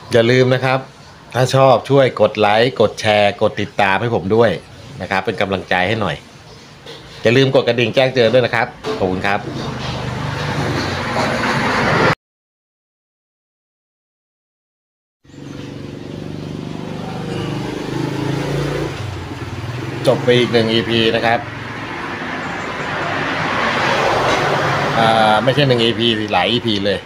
อย่าลืมนะครับถ้าชอบช่วยกดไลค์กดแชร์กดติดตามให้ผมด้วยนะครับเป็นกำลังใจให้หน่อยอย่าลืมกดกระดิ่งแจ้งเตือนด้วยนะครับขอบคุณครับจบไปอีก1 EP นะครับไม่ใช่1 EP สิหลาย EP เลย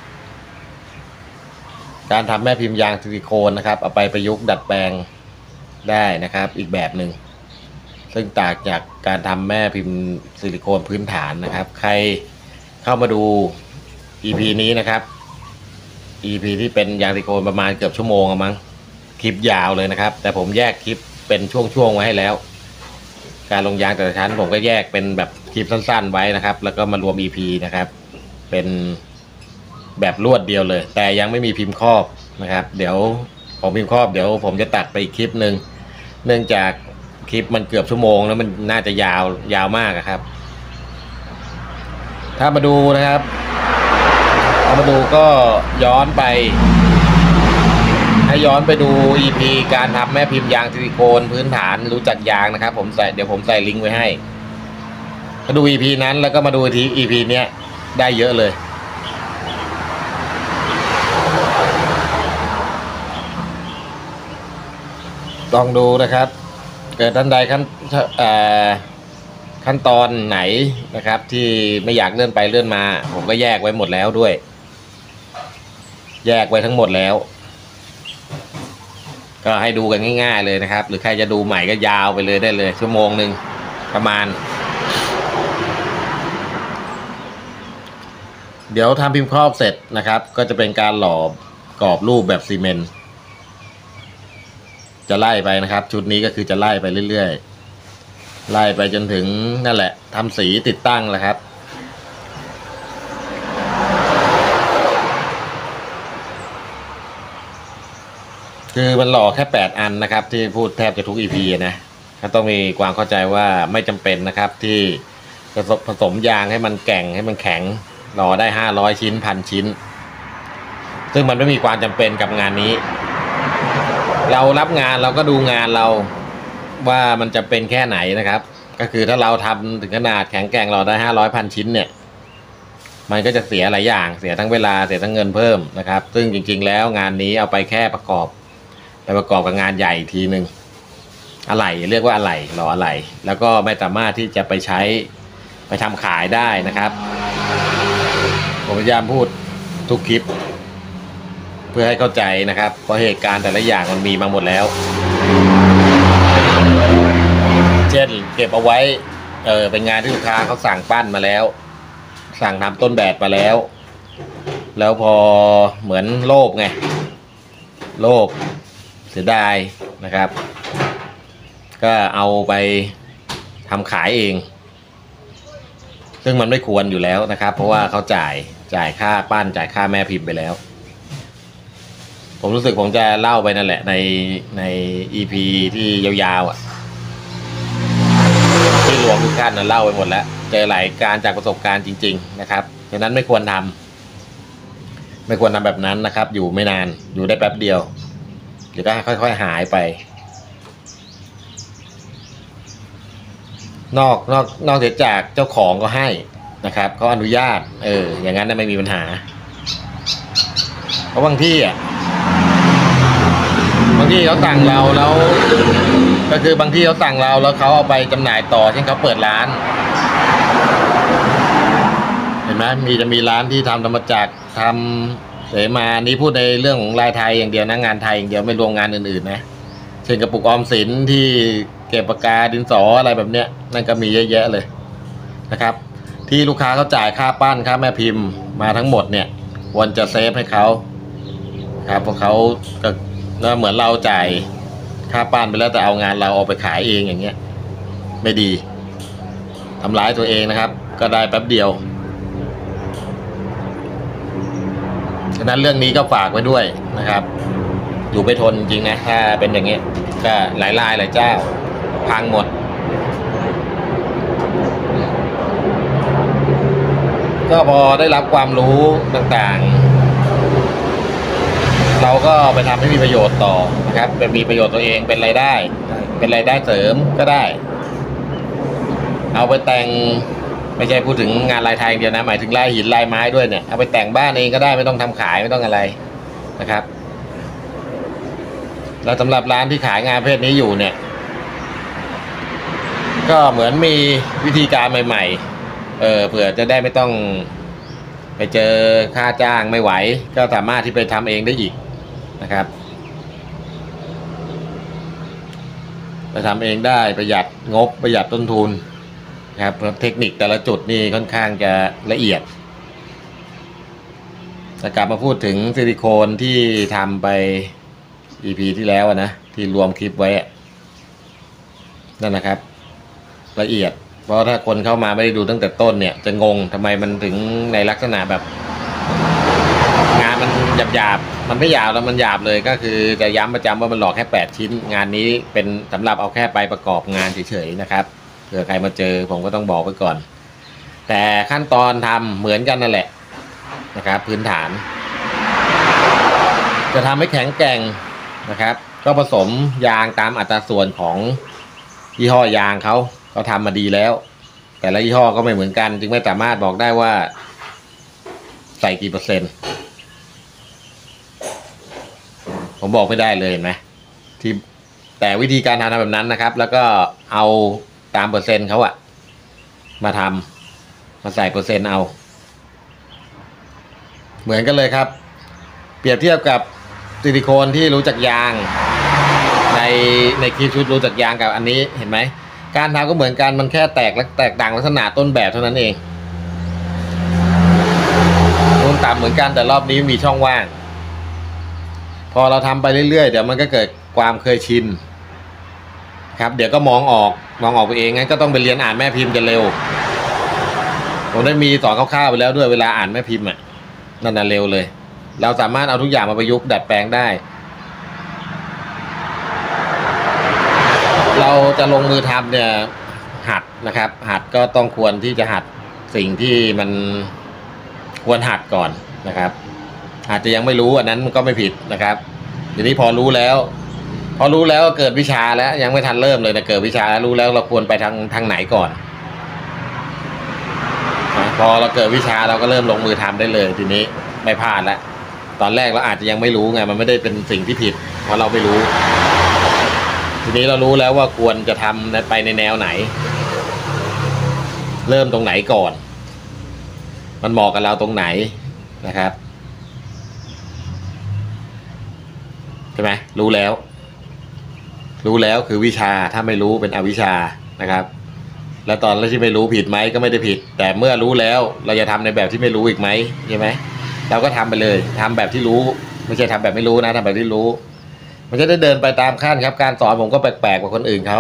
การทำแม่พิมพ์ยางซิลิโคนนะครับเอาไปประยุกต์ดัดแปลงได้นะครับอีกแบบหนึ่งซึ่งต่างจากการทำแม่พิมพ์ซิลิโคนพื้นฐานนะครับใครเข้ามาดู EP นี้นะครับ EP ที่เป็นยางซิลิโคนประมาณเกือบชั่วโมงมั้งคลิปยาวเลยนะครับแต่ผมแยกคลิปเป็นช่วงๆไว้ให้แล้วการลงยางแต่ละชั้นผมก็แยกเป็นแบบคลิปสั้นๆไว้นะครับแล้วก็มารวม EP นะครับเป็นแบบรวดเดียวเลยแต่ยังไม่มีพิมพ์ครอบนะครับเดี๋ยวผมพิมพ์ครอบเดี๋ยวผมจะตัดไปอีกคลิปหนึ่งเนื่องจากคลิปมันเกือบชั่วโมงแล้วมันน่าจะยาวมากครับถ้ามาดูนะครับมาดูก็ย้อนไปให้ย้อนไปดู EP การทำแม่พิมพ์ยางซิลิโคนพื้นฐานรู้จักยางนะครับเดี๋ยวผมใส่ลิงก์ไว้ให้มาดู EP นั้นแล้วก็มาดูที่ EP เนี้ยได้เยอะเลยลองดูนะครับเกิดท่านใดขั้นตอนไหนนะครับที่ไม่อยากเลื่อนไปเลื่อนมาผมก็แยกไว้หมดแล้วด้วยแยกไว้ทั้งหมดแล้วก็ให้ดูกันง่ายๆเลยนะครับหรือใครจะดูใหม่ก็ยาวไปเลยได้เลยชั่วโมงหนึ่งประมาณเดี๋ยวทำพิมพ์ครอบเสร็จนะครับก็จะเป็นการหล่อกรอบรูปแบบซีเมนต์จะไล่ไปนะครับชุดนี้ก็คือจะไล่ไปเรื่อยๆไล่ไปจนถึงนั่นแหละทำสีติดตั้งแหละครับคือมันหล่อแค่8 อันนะครับที่พูดแทบจะทุก EP นะก็ต้องมีความเข้าใจว่าไม่จำเป็นนะครับที่จะผสมยางให้มันแก่งให้มันแข็งหล่อได้500 ชิ้น1,000 ชิ้นซึ่งมันไม่มีความจำเป็นกับงานนี้เรารับงานเราก็ดูงานเราว่ามันจะเป็นแค่ไหนนะครับก็คือถ้าเราทำถึงขนาดแข็งแกร่งเราได้500,000 ชิ้นเนี่ยมันก็จะเสียหลายอย่างเสียทั้งเวลาเสียทั้งเงินเพิ่มนะครับซึ่งจริงๆแล้วงานนี้เอาไปแค่ประกอบกับงานใหญ่อีกทีหนึ่งอะไหล่เรียกว่าอะไหล่หล่ออะไหล่แล้วก็ไม่สามารถที่จะไปใช้ไปทำขายได้นะครับผมพยายามพูดทุกคลิปเพื่อให้เข้าใจนะครับเพราะเหตุการณ์แต่ละอย่างมันมีมาหมดแล้วเช่นเก็บเอาไว้เป็นงานที่ลูกค้าเขาสั่งปั้นมาแล้วสั่งทำต้นแบบมาแล้วพอเหมือนโลภไงโลภเสียดายนะครับก็เอาไปทำขายเองซึ่งมันไม่ควรอยู่แล้วนะครับเพราะว่าเขาจ่ายค่าปั้นจ่ายค่าแม่พิมพ์ไปแล้วผมรู้สึกผมจะเล่าไปนั่นแหละใน EP ที่ยาวๆที่รวมทุกท่านเล่าไปหมดแล้วเจอหลายการจากประสบการณ์จริงๆนะครับฉะนั้นไม่ควรทำแบบนั้นนะครับอยู่ไม่นานอยู่ได้แป๊บเดียวเดี๋ยวก็ค่อยๆหายไปนอกจากเจ้าของก็ให้นะครับเขาอนุญาตอย่างนั้นไม่มีปัญหาเพราะบางที่เขาสั่งเราแล้วก็คือบางที่เขาสั่งเราแล้วเขาเอาไปจำหน่ายต่อเช่นเขาเปิดร้านเห็นไหมจะมีร้านที่ทำธรรมจักรทำเสมานี้พูดในเรื่องของลายไทยอย่างเดียวนะงานไทยอย่างเดียวไม่รวมงานอื่นๆนะเช่นกระปุกออมสินที่เก็บปากกาดินสออะไรแบบเนี้ยนั่นก็มีเยอะแยะเลยนะครับที่ลูกค้าเขาจ่ายค่าปั้นค่าแม่พิมพ์มาทั้งหมดเนี่ยควรจะเซฟให้เขาครับเพราะเขาก็เหมือนเราจ่ายค่าปั้นไปแล้วแต่เอางานเราเอาไปขายเองอย่างเงี้ยไม่ดีทำร้ายตัวเองนะครับก็ได้แป๊บเดียวฉะนั้นเรื่องนี้ก็ฝากไว้ด้วยนะครับอยู่ไม่ทนจริงนะถ้าเป็นอย่างเงี้ยก็หลายรายหลายเจ้าพังหมดก็พอได้รับความรู้ต่างๆเราก็ไปทำให้มีประโยชน์ต่อนะครับเป็นมีประโยชน์ตัวเองเป็นรายได้เป็นรายได้เสริมก็ได้เอาไปแต่งไม่ใช่พูดถึงงานลายไทยเดียวนะหมายถึงลายหินลายไม้ด้วยเนี่ยเอาไปแต่งบ้านเองก็ได้ไม่ต้องทำขายไม่ต้องอะไรนะครับแล้วสำหรับร้านที่ขายงานประเภทนี้อยู่เนี่ยก็เหมือนมีวิธีการใหม่ๆเผื่อจะได้ไม่ต้องไปเจอค่าจ้างไม่ไหวก็สามารถที่ไปทำเองได้อีกนะครับไปทำเองได้ประหยัดงบประหยัดต้นทุนครับเทคนิคแต่ละจุดนี่ค่อนข้างจะละเอียดแต่กลับมาพูดถึงซิลิโคนที่ทำไป EP ที่แล้วนะที่รวมคลิปไว้นั่นนะครับละเอียดเพราะถ้าคนเข้ามาไม่ได้ดูตั้งแต่ต้นเนี่ยจะงงทำไมมันถึงในลักษณะแบบงานมันหยาบมันไม่หยาบแล้วมันหยาบเลยก็คือจะย้ำประจำว่ามันหลอกแค่8ชิ้นงานนี้เป็นสำหรับเอาแค่ไปประกอบงานเฉยๆนะครับเผื่อใครมาเจอผมก็ต้องบอกไว้ก่อนแต่ขั้นตอนทำเหมือนกันนั่นแหละนะครับพื้นฐานจะทำให้แข็งแกร่งนะครับก็ผสมยางตามอัตราส่วนของยี่ห้อยางเขาทำมาดีแล้วแต่ละยี่ห้อก็ไม่เหมือนกันจึงไม่สามารถบอกได้ว่าใส่กี่เปอร์เซ็นต์ผมบอกไม่ได้เลยเห็นไหมที่แต่วิธีการทำแบบนั้นนะครับแล้วก็เอาตามเปอร์เซ็นต์เขาอะมาทำมาใส่เปอร์เซ็นต์เอาเหมือนกันเลยครับเปรียบเทียบกับซิลิโคนที่รู้จักยางในคลิปชุดรู้จักยางกับอันนี้เห็นไหมการทำก็เหมือนกันมันแค่แตกต่างลักษณะต้นแบบเท่านั้นเองนุ่นต่ำเหมือนกันแต่รอบนี้มีช่องว่างพอเราทำไปเรื่อยๆเดี๋ยวมันก็เกิดความเคยชินครับเดี๋ยวก็มองออกไปเองงั้นก็ต้องไปเรียนอ่านแม่พิมพ์จะเร็วผมได้มีสอนคร่าวๆไปแล้วด้วยเวลาอ่านแม่พิมพ์อ่ะนั่นน่ะเร็วเลยเราสามารถเอาทุกอย่างมาประยุกต์ดัดแปลงได้เราจะลงมือทำเนี่ยหัดนะครับหัดก็ต้องควรที่จะหัดสิ่งที่มันควรหัดก่อนนะครับอาจจะยังไม่รู้อันนั้นมันก็ไม่ผิดนะครับทีนี้พอรู้แล้วเกิดวิชาแล้วยังไม่ทันเริ่มเลยนะเกิดวิชาแล้วรู้แล้วเราควรไปทางไหนก่อนพอเราเกิดวิชาเราก็เริ่มลงมือทำได้เลยทีนี้ไม่พลาดแล้วตอนแรกเราอาจจะยังไม่รู้ไงมันไม่ได้เป็นสิ่งที่ผิดเพราะเราไม่รู้ทีนี้เรารู้แล้วว่าควรจะทำไปในแนวไหนเริ่มตรงไหนก่อนมันเหมาะกับเราตรงไหนนะครับใช่ไหมรู้แล้วคือวิชาถ้าไม่รู้เป็นอวิชชานะครับแล้วตอนที่ไม่รู้ผิดไหมก็ไม่ได้ผิดแต่เมื่อรู้แล้วเราจะทำในแบบที่ไม่รู้อีกไหมใช่ไหมเราก็ทำไปเลยทำแบบที่รู้ไม่ใช่ทำแบบไม่รู้นะทำแบบที่รู้มันจะได้เดินไปตามขั้นครับการสอนผมก็แปลกๆกว่าคนอื่นเขา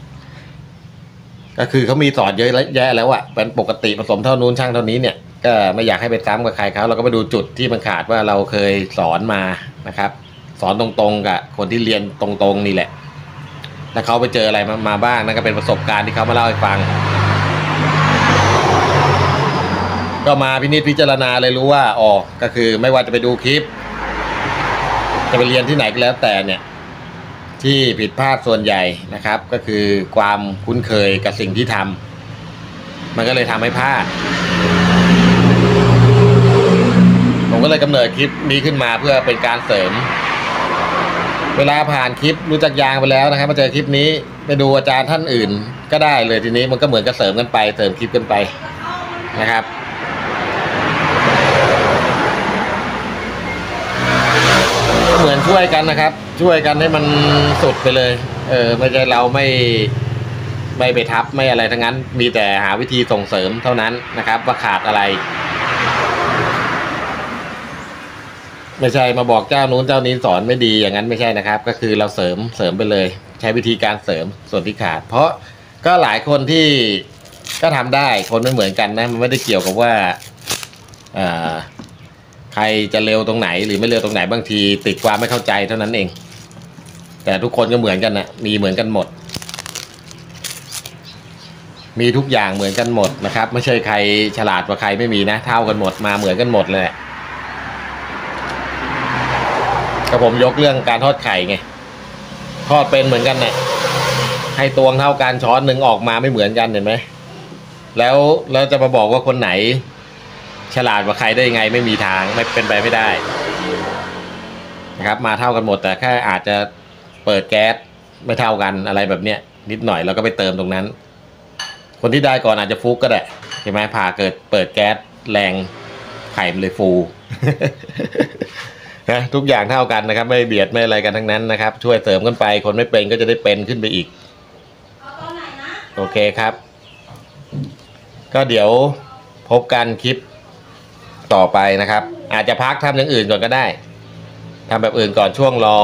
ก็คือเขามีสอนเยอะแยะแล้วอะเป็นปกติผสมเท่านู้นช่างเท่านี้เนี่ยก็ไม่อยากให้ไปซ้ำกับใครเขาเราก็ไปดูจุดที่มันขาดว่าเราเคยสอนมานะครับสอนตรงๆกับคนที่เรียนตรงๆนี่แหละแล้วเขาไปเจออะไรมาบ้างนั่นก็เป็นประสบการณ์ที่เขามาเล่าให้ฟังก็มาพินิจพิจารณาเลยรู้ว่าอ๋อก็คือไม่ว่าจะไปดูคลิปจะไปเรียนที่ไหนก็แล้วแต่เนี่ยที่ผิดพลาดส่วนใหญ่นะครับก็คือความคุ้นเคยกับสิ่งที่ทำมันก็เลยทำให้พลาดผมก็เลยกำเนิดคลิปนี้ขึ้นมาเพื่อเป็นการเสริมเวลาผ่านคลิปรู้จักยางไปแล้วนะครับมาเจอคลิปนี้ไปดูอาจารย์ท่านอื่นก็ได้เลยทีนี้มันก็เหมือนกับเสริมกันไปเสริมคลิปกันไปนะครับเหมือนช่วยกันนะครับช่วยกันให้มันสุดไปเลยไม่ใช่เราไม่ไปทับไม่อะไรทั้งนั้นมีแต่หาวิธีส่งเสริมเท่านั้นนะครับว่าขาดอะไรไม่ใช่มาบอกเจ้านู้นเจ้านี้สอนไม่ดีอย่างนั้นไม่ใช่นะครับก็คือเราเสริมไปเลยใช้วิธีการเสริมส่วนที่ขาดเพราะก็หลายคนที่ก็ทำได้คนไม่เหมือนกันนะมันไม่ได้เกี่ยวกับว่าใครจะเร็วตรงไหนหรือไม่เร็วตรงไหนบางทีติดความไม่เข้าใจเท่านั้นเองแต่ทุกคนก็เหมือนกันนะมีเหมือนกันหมดมีทุกอย่างเหมือนกันหมดนะครับไม่ใช่ใครฉลาดกว่าใครไม่มีนะเท่ากันหมดมาเหมือนกันหมดเลยก็ผมยกเรื่องการทอดไข่ไงทอดเป็นเหมือนกันเนี่ยให้ตวงเท่ากันช้อนหนึ่งออกมาไม่เหมือนกันเห็นไหมแล้วจะมาบอกว่าคนไหนฉลาดกว่าใครได้ยังไงไม่มีทางไม่เป็นไปไม่ได้นะครับมาเท่ากันหมดแต่แค่อาจจะเปิดแก๊สไม่เท่ากันอะไรแบบเนี้ยนิดหน่อยเราก็ไปเติมตรงนั้นคนที่ได้ก่อนอาจจะฟุกก็ได้ใช่ไหมผ่าเกิดเปิดแก๊สแรงไข่มันเลยฟู นะทุกอย่างเท่ากันนะครับไม่เบียดไม่อะไรกันทั้งนั้นนะครับช่วยเสริมกันไปคนไม่เป็นก็จะได้เป็นขึ้นไปอีกโอเคครับก็เดี๋ยวพบกันคลิปต่อไปนะครับอาจจะพักทำอย่างอื่นก่อนก็ได้ทำแบบอื่นก่อนช่วงรอ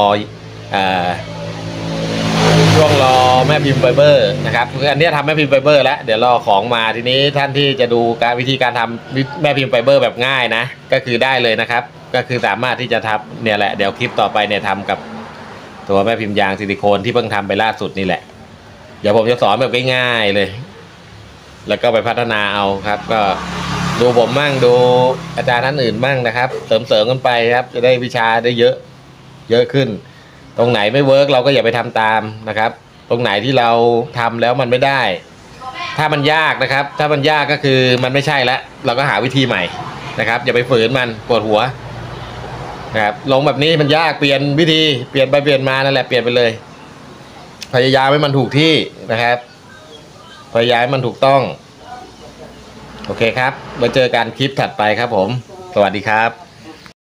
แม่พิมพ์ไฟเบอร์นะครับอันนี้ทำแม่พิมพ์ไฟเบอร์แล้วเดี๋ยวรอของมาทีนี้ท่านที่จะดูวิธีการทำแม่พิมพ์ไฟเบอร์แบบง่ายนะก็คือได้เลยนะครับก็คือสามารถที่จะทำเนี่ยแหละเดี๋ยวคลิปต่อไปเนี่ยทำกับตัวแม่พิมพ์ยางซิลิโคนที่เพิ่งทำไปล่าสุดนี่แหละเดี๋ยวผมจะสอนแบบง่ายๆเลยแล้วก็ไปพัฒนาเอาครับก็ดูผมมั่งดูอาจารย์ท่านอื่นมั่งนะครับเสริมกันไปครับจะได้วิชาได้เยอะขึ้นตรงไหนไม่เวิร์กเราก็อย่าไปทำตามนะครับตรงไหนที่เราทำแล้วมันไม่ได้ถ้ามันยากนะครับถ้ามันยากก็คือมันไม่ใช่แล้วเราก็หาวิธีใหม่นะครับอย่าไปฝืนมันปวดหัวนะครับลงแบบนี้มันยากเปลี่ยนวิธีเปลี่ยนไปเปลี่ยนมานั่นแหละเปลี่ยนไปเลยพยายามให้มันถูกที่นะครับพยายามให้มันถูกต้องโอเคครับมาเจอกันคลิปถัดไปครับผมสวัสดีครับ